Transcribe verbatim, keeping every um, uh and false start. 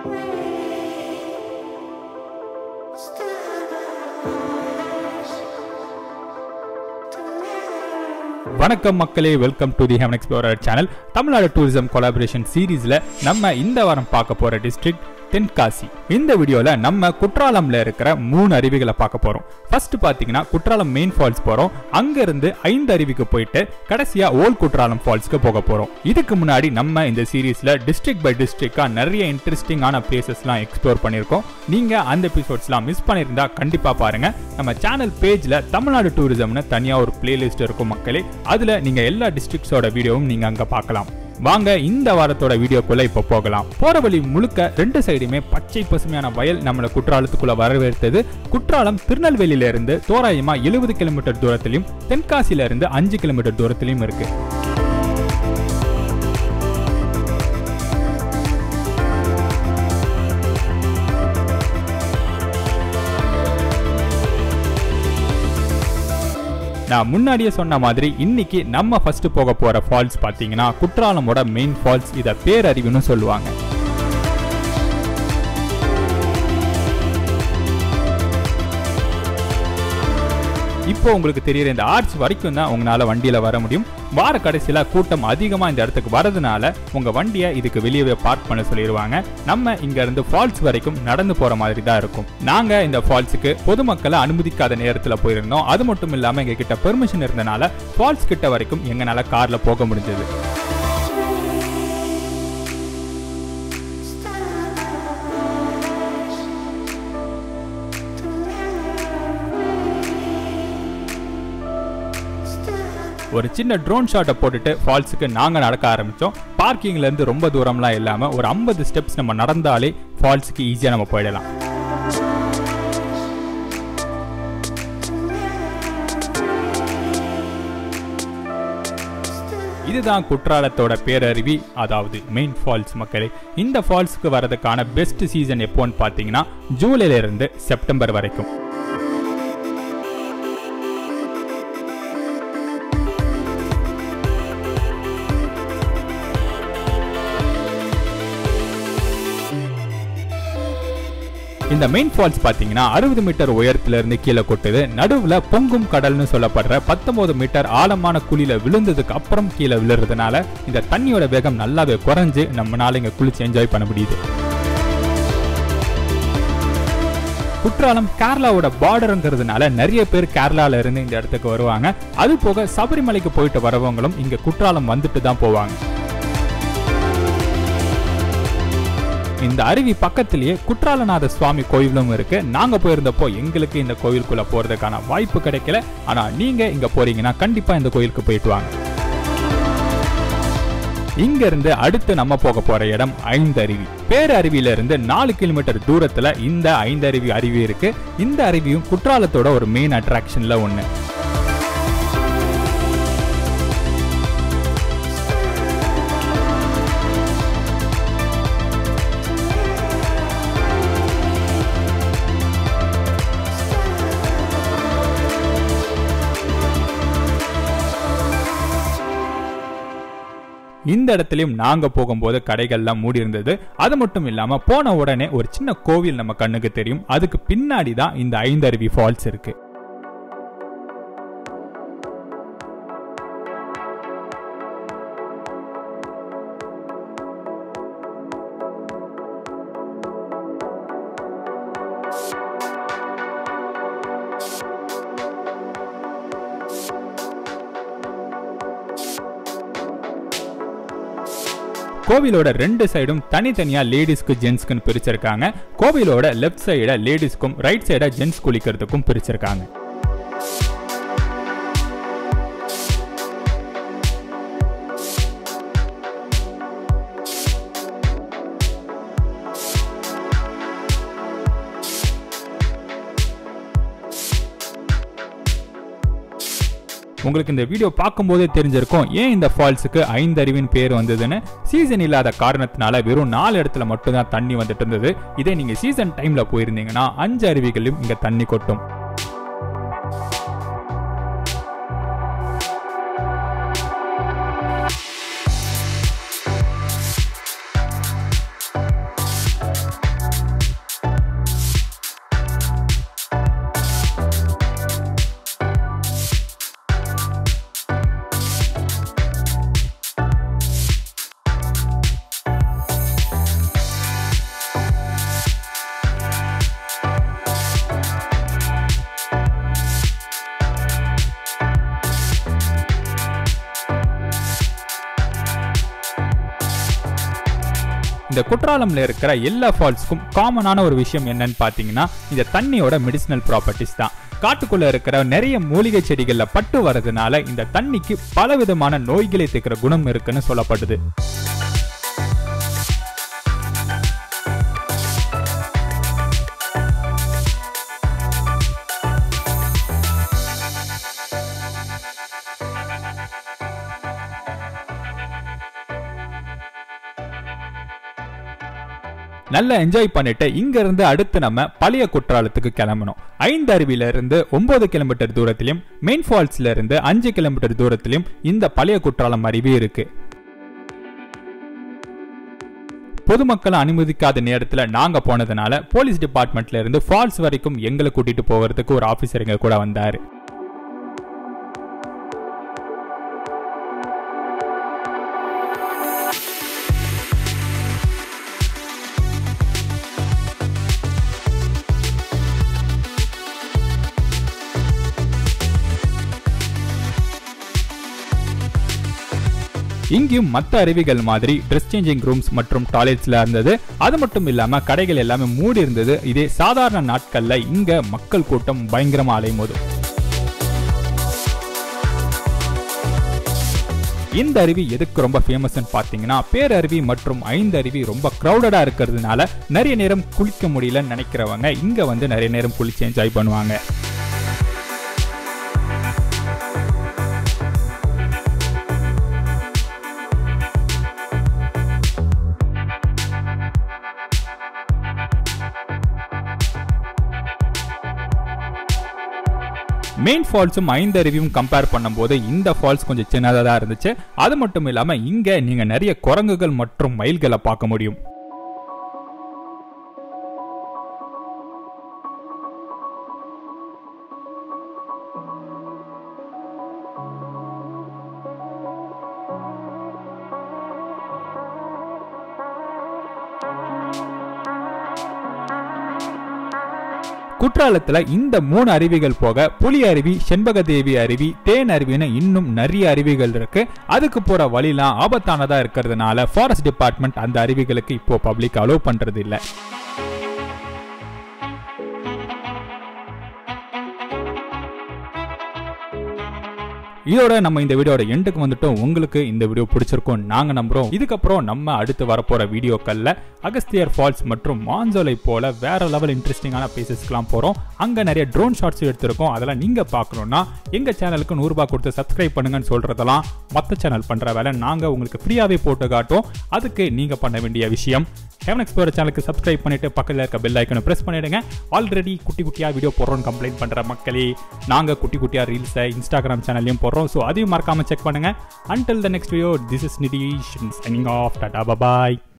வணக்கம் மக்களே, welcome to the heaven explorer channel. Tamil Nadu tourism collaboration சீரீஸ்ல நம்ம இந்த வாரம் பார்க்க போற டிஸ்ட்ரிக்ட் தென்காசி. இந்த வீடியோல நம்ம குற்றாலம்ல இருக்கிற மூணு அருவிகளை பார்க்க போறோம். ஃபர்ஸ்ட் பாத்தீங்கன்னா குற்றாலம் மெயின் ஃபால்ஸ் போறோம். அங்க இருந்து ஐந்து அருவிக்கு போயிட்டு கடைசியா ஓல்ட் குற்றாலம் ஃபால்ஸ்க்கு போக போறோம். இதுக்கு முன்னாடி நம்ம இந்த சீரீஸ்ல டிஸ்ட்ரிக்ட் பை டிஸ்ட்ரிக்டா நிறைய இன்ட்ரெஸ்டிங்கான பிளேசஸ்லாம் எக்ஸ்ப்ளோர் பண்ணிருக்கோம். நீங்க அந்த எபிசோட்ஸ்லாம் மிஸ் பண்ணிருந்தா கண்டிப்பா பாருங்க. நம்ம சேனல் பேஜ்ல தமிழ்நாடு டூரிசம்னு தனியா ஒரு பிளேலிஸ்ட் இருக்கும் மக்களே. அதுல நீங்க எல்லா டிஸ்ட்ரிக்ட்ஸோட வீடியோவும் நீங்க அங்க பார்க்கலாம். வாங்க இந்த வாரத்தோட வீடியோக்குள்ள இப்ப போகலாம். போற வழி முழுக்க ரெண்டு சைடுமே பச்சை பசுமையான வயல் நம்மள குற்றாலத்துக்குள்ள வரவேற்றது. குற்றாலம் திருநெல்வேலியில இருந்து தோராயமா எழுபது கிலோமீட்டர் தூரத்திலும் தென்காசியில இருந்து அஞ்சு கிலோமீட்டர் தூரத்திலும் இருக்கு. நான் முன்னாடியே சொன்ன மாதிரி இன்னைக்கு நம்ம ஃபர்ஸ்ட் போக போற ஃபால்ஸ் பாத்தீங்கன்னா குற்றாலமோட மெயின் ஃபால்ஸ். இத பேரருவின்னு சொல்லுவாங்க. இப்போ உங்களுக்கு தெரியற இந்த ஆர்ச் வரைக்கும் தான் உங்களால வண்டியில வர முடியும். வார கடைசியில கூட்டம் அதிகமா இந்த இடத்துக்கு வரதுனால உங்க வண்டியை இதுக்கு வெளியவே பார்க் பண்ண சொல்லிடுவாங்க. நம்ம இங்க இருந்து ஃபால்ஸ் வரைக்கும் நடந்து போற மாதிரி தான் இருக்கும். நாங்க இந்த ஃபால்ஸுக்கு பொதுமக்களை அனுமதிக்காத நேரத்துல போயிருந்தோம். அது மட்டும் இல்லாம எங்க கிட்ட பெர்மிஷன் இருந்தனால ஃபால்ஸ் கிட்ட வரைக்கும் எங்கனால கார்ல போக முடிஞ்சது. ஒரு சின்ன ட்ரோன் ஷாட்டை போட்டுட்டு ஃபால்ஸுக்கு நாங்க நடக்க ஆரம்பிச்சோம். பார்க்கிங்ல இருந்து ரொம்ப தூரம்லாம் இல்லாம ஒரு ஐம்பது ஸ்டெப்ஸ் நம்ம நடந்தாலே ஃபால்ஸுக்கு ஈஸியா நம்ம போயிடலாம். இதுதான் குற்றாலத்தோட பேரருவி, அதாவது மெயின் ஃபால்ஸ் மக்களே. இந்த ஃபால்ஸுக்கு வரதுக்கான பெஸ்ட் சீசன் எப்போன்னு பாத்தீங்கன்னா ஜூலைல இருந்து செப்டம்பர் வரைக்கும். இந்த மெயின் ஃபால்ஸ் பாத்தீங்கன்னா அறுபது மீட்டர் உயரத்துல இருந்து கீழே கொட்டுது. நடுவுல பொங்கும் கடல்னு சொல்லப்படுற பத்தொன்பது மீட்டர் ஆழமான குழியில விழுந்ததுக்கு அப்புறம் கீழே விழுறதுனால இந்த தண்ணியோட வேகம் நல்லாவே குறைஞ்சு நம்மளால இங்க குளிச்சு என்ஜாய் பண்ண முடியுது. குற்றாலம் கேரளாவோட பார்டருங்கிறதுனால நிறைய பேர் கேரளால இருந்து இந்த இடத்துக்கு வருவாங்க. அது போக சபரிமலைக்கு போயிட்டு வரவங்களும் இங்க குற்றாலம் வந்துட்டு தான் போவாங்க. இந்த அருவி பக்கத்திலேயே குட்ராலநாதர் சுவாமி கோயிலும் இருக்கு. நாங்க போயிருந்தப்போ எங்களுக்கு இந்த கோயிலுக்குள்ள போறதுக்கான வாய்ப்பு கிடைக்கல. ஆனா நீங்க இங்க போறீங்கன்னா கண்டிப்பா இந்த கோயிலுக்கு போயிட்டு வாங்க. இங்க இருந்து அடுத்து நம்ம போக போற இடம் ஐந்தருவி. பேரருவியில இருந்து நாலு கிலோமீட்டர் தூரத்துல இந்த ஐந்தருவி அருவி இருக்கு. இந்த அருவியும் குற்றாலத்தோட ஒரு மெயின் அட்ராக்ஷன்ல ஒண்ணு. இந்த இடத்துலயும் நாங்க போகும்போது கடைகள்லாம் மூடி இருந்தது. அது மட்டும் இல்லாம போன உடனே ஒரு சின்ன கோவில் நம்ம கண்ணுக்கு தெரியும். அதுக்கு பின்னாடி தான் இந்த ஐந்தருவி ஃபால்ஸ் இருக்கு. கோவிலோட ரெண்டு சைடும் தனித்தனியா லேடிஸ்க்கு ஜென்ஸ்க்குன்னு பிரிச்சிருக்காங்க. கோவிலோட லெஃப்ட் சைட லேடிஸ்க்கும் ரைட் சைட ஜென்ஸ் குளிக்கிறதுக்கும் பிரிச்சிருக்காங்க. உங்களுக்கு இந்த வீடியோ பார்க்கும்போதே தெரிஞ்சிருக்கும் ஏன் இந்த ஃபால்ஸுக்கு ஐந்தருவின் பேர் வந்ததுன்னு. சீசன் இல்லாத காரணத்தினால வெறும் நாலு இடத்துல மட்டும் தான் தண்ணி வந்துட்டு இருந்தது. இதே நீங்க சீசன் டைம்ல போயிருந்தீங்கன்னா அஞ்சு அருவிகளிலும் இங்க தண்ணி கொட்டும். இந்த குற்றாலம்ல இருக்கிற எல்லா ஃபால்ஸ்க்கும் காமனான ஒரு விஷயம் என்னன்னு பாத்தீங்கன்னா இந்த தண்ணியோட மெடிசினல் ப்ராப்பர்ட்டிஸ் தான். காட்டுக்குள்ள இருக்கிற நிறைய மூலிகை செடிகள்ல பட்டு வரதுனால இந்த தண்ணிக்கு பல விதமான நோய்களை தீர்க்கிற குணம் இருக்குன்னு சொல்லப்படுது. நல்லா என்ஜாய் பண்ணிட்டு இங்க இருந்து அடுத்து நம்ம பழைய குற்றாலத்துக்கு கிளம்பணும். ஐந்து அருவியில இருந்து ஒன்பது கிலோமீட்டர் தூரத்திலும் மெயின் ஃபால்ஸ்ல இருந்து அஞ்சு கிலோமீட்டர் தூரத்திலும் இந்த பழைய குற்றாலம் அருவி இருக்கு. பொதுமக்களை அனுமதிக்காத நேரத்துல நாங்க போனதுனால போலீஸ் டிபார்ட்மெண்ட்ல இருந்து ஃபால்ஸ் வரைக்கும் எங்களை கூட்டிட்டு போகிறதுக்கு ஒரு ஆபீசர் எங்க கூட வந்தாரு. இங்கேயும் மற்ற அருவிகள் மாதிரி ட்ரெஸ் சேஞ்சிங் ரூம்ஸ் மற்றும் டாய்லெட்ஸ்ல இருந்தது. அது மட்டும் இல்லாம கடைகள் எல்லாமே மூடி இருந்தது. இதே சாதாரண நாட்கள்ல இங்க மக்கள் கூட்டம் பயங்கரமா அலைமோதும். இந்த அருவி எதுக்கு ரொம்ப ஃபேமஸ்ன்னு பாத்தீங்கன்னா பேரருவி மற்றும் ஐந்து அருவி ரொம்ப கிரௌடடா இருக்கிறதுனால நிறைய நேரம் குளிக்க முடியலன்னு நினைக்கிறவங்க இங்க வந்து நிறைய நேரம் குளிச்சு என்ஜாய் பண்ணுவாங்க. மெயின் ஃபால்ஸும் ஐந்து அருவியும் கம்பேர் பண்ணும்போது இந்த ஃபால்ஸ் கொஞ்சம் சின்னதாக தான் இருந்துச்சு. அது மட்டும் இல்லாம இங்க நீங்க நிறைய குரங்குகள் மற்றும் மயில்களை பார்க்க முடியும். குற்றாலத்துல இந்த மூணு அருவிகள் போக புலி அருவி, ஷென்பகதேவி அருவி, தேனருவின்னு இன்னும் நிறைய அருவிகள் இருக்கு. அதுக்கு போற வழிலாம் ஆபத்தானதா இருக்கிறதுனால ஃபாரஸ்ட் டிபார்ட்மெண்ட் அந்த அருவிகளுக்கு இப்போ பப்ளிக் அலோவ் பண்றது இல்ல. இதோட நம்ம இந்த வீடியோட எண்டுக்கு வந்துட்டோம். உங்களுக்கு இந்த வீடியோ பிடிச்சிருக்கும் நாங்க நம்புறோம். இதுக்கப்புறம் நம்ம அடுத்து வரப்போற வீடியோக்கள்ல அகஸ்தியர் ஃபால்ஸ் மற்றும் மாஞ்சோலை போல வேற லெவல் இன்ட்ரெஸ்டிங்கான பிளேசஸ்க்குலாம் போறோம். அங்க நிறைய ட்ரோன் ஷாட்ஸ் எடுத்திருக்கோம். அதெல்லாம் நீங்க பார்க்கணும்னா எங்க சேனலுக்கு நூறு ரூபாய் கொடுத்து சப்ஸ்கிரைப் பண்ணுங்கன்னு சொல்றதெல்லாம் மற்ற சேனல் பண்ற வேலை. நாங்க உங்களுக்கு ஃப்ரீயாவே போட்டு காட்டும். அதுக்கு நீங்க பண்ண வேண்டிய விஷயம் ஹெவன் எக்ஸ்ப்ளோரர் சேனலுக்கு சப்ஸ்கிரைப் பண்ணிட்டு பக்கத்தில் இருக்க பெல் ஐக்கனை பிரஸ் பண்ணிடுங்க. ஆல்ரெடி குட்டி குட்டியா வீடியோ போடுறோம்னு கம்ப்ளைண்ட் பண்ற மக்களே, நாங்க குட்டி குட்டியா ரீல்ஸை இன்ஸ்டாகிராம் சேனல்லையும் போடுறோம். ஸோ அதையும் மறக்காம செக் பண்ணுங்க. Until the next video, this is Nitish signing off. Tata, bye bye.